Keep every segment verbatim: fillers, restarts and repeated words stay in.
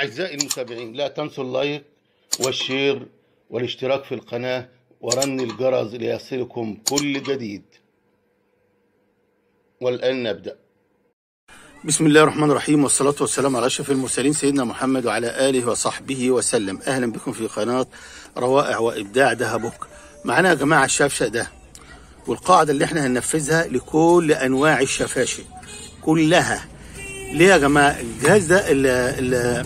أعزائي المتابعين، لا تنسوا اللايك والشير والاشتراك في القناة ورن الجرس ليصلكم كل جديد. والآن نبدأ. بسم الله الرحمن الرحيم، والصلاة والسلام على أشرف المرسلين سيدنا محمد وعلى آله وصحبه وسلم. أهلا بكم في قناة روائع وإبداع دهبوك. معنا يا جماعة الشفشق ده، والقاعدة اللي احنا هننفذها لكل أنواع الشفاشي كلها. ليه يا جماعة؟ الجهاز ده ال ال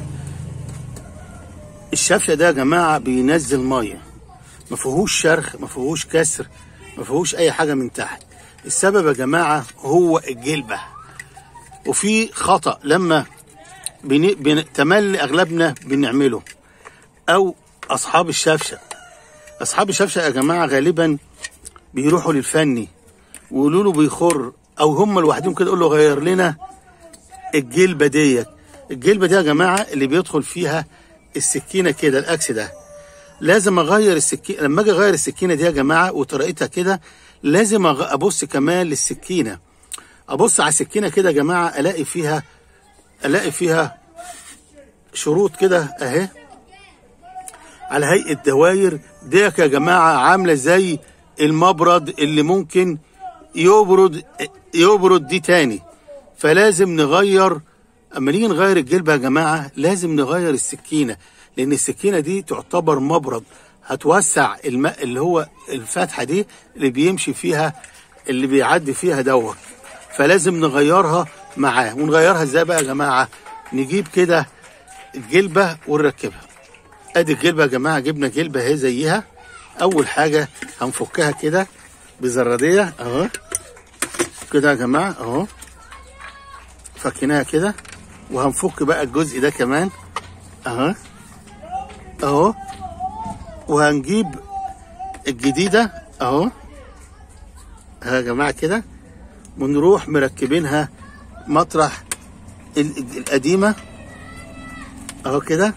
الشفشق ده يا جماعة بينزل مية، ما فيهوش شرخ، ما فيهوش كسر، ما فيهوش أي حاجة من تحت. السبب يا جماعة هو الجلبة. وفي خطأ لما بن... بن... تملي أغلبنا بنعمله، أو أصحاب الشفشق. أصحاب الشفشق يا جماعة غالبا بيروحوا للفني ويقولوا له بيخر، أو هم لوحدهم كده يقولوا له غير لنا الجلبة ديت. الجلبة دي يا جماعة اللي بيدخل فيها السكينة كده، الأكس ده لازم أغير السكينة. لما أجي أغير السكينة دي يا جماعة وطريقتها كده، لازم أبص كمان للسكينة. أبص على السكينة كده يا جماعة، ألاقي فيها ألاقي فيها شروط كده أهي على هيئة دواير. ديك يا جماعة عاملة زي المبرد اللي ممكن يبرد يبرد دي تاني. فلازم نغير، اما نيجي نغير الجلبة يا جماعة لازم نغير السكينة، لان السكينة دي تعتبر مبرد، هتوسع الماء اللي هو الفتحة دي اللي بيمشي فيها اللي بيعدي فيها دوت. فلازم نغيرها معاه. ونغيرها ازاي بقى يا جماعة؟ نجيب كده الجلبة ونركبها. ادي الجلبة يا جماعة، جبنا جلبة اهي زيها. اول حاجة هنفكها كده بزرادية اهو كده يا جماعة اهو، فكيناها كده. وهنفك بقى الجزء ده كمان اهو اهو، وهنجيب الجديدة اهو يا جماعة كده، ونروح مركبينها مطرح القديمة اهو كده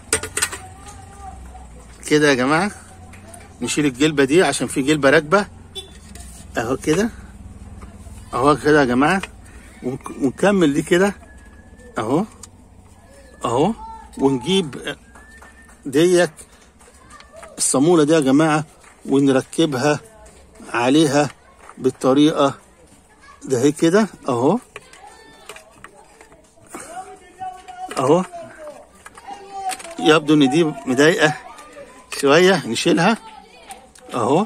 كده يا جماعة. نشيل الجلبة دي عشان في جلبة راكبة اهو كده اهو كده يا جماعة، ونكمل دي كده اهو اهو، ونجيب ديك الصامولة دي يا جماعة ونركبها عليها بالطريقة ده هي كده اهو اهو. يبدو ان دي مضايقة شوية، نشيلها اهو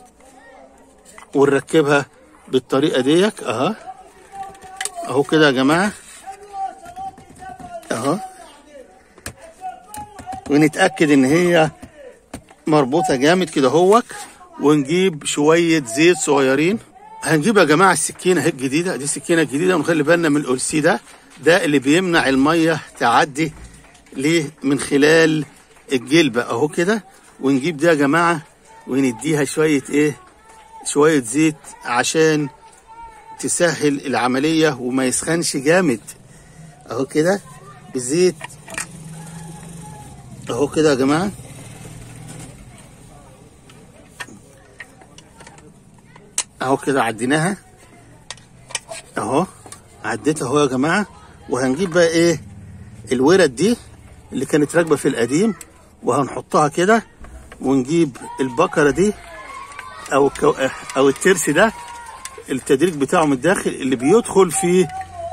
ونركبها بالطريقة ديك اهو اهو كده يا جماعة اهو. ونتأكد ان هي مربوطة جامد كده اهوك. ونجيب شوية زيت صغيرين. هنجيب يا جماعة السكينة اهي الجديدة، دي السكينة الجديدة، ونخلي بالنا من الألسي ده ده اللي بيمنع المية تعدي ليه من خلال الجلبة اهو كده. ونجيب دي يا جماعة ونديها شوية ايه شوية زيت عشان تسهل العملية وما يسخنش جامد اهو كده بالزيت اهو كده يا جماعة اهو كده. عديناها اهو، عديتها اهو يا جماعة. وهنجيب بقى ايه الورد دي اللي كانت راكبة في القديم، وهنحطها كده. ونجيب البكرة دي او الكو... او الترس ده، التدريج بتاعه من الداخل اللي بيدخل في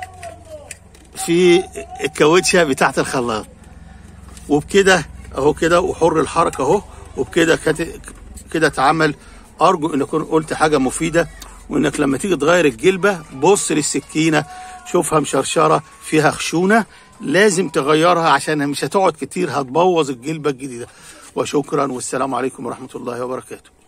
في الكاوتشه بتاعت الخلاط. وبكده اهو كده، وحر الحركه اهو. وبكده كده اتعمل. ارجو ان اكون قلت حاجه مفيده، وانك لما تيجي تغير الجلبه بص للسكينه، شوفها مشرشره فيها خشونه، لازم تغيرها عشان مش هتقعد كتير، هتبوظ الجلبه الجديده. وشكرا، والسلام عليكم ورحمه الله وبركاته.